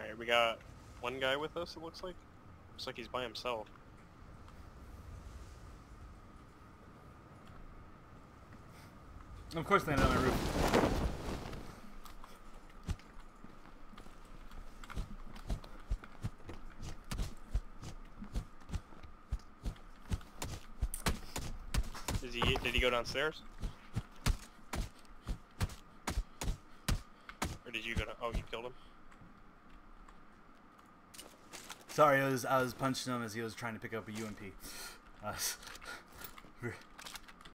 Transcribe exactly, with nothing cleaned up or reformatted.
Alright, we got one guy with us, it looks like. Looks like he's by himself. Of course they landed on my roof. Is he, did he go downstairs? Or did you go down? Oh, you killed him? Sorry, I was, I was punching him as he was trying to pick up a U M P. Uh,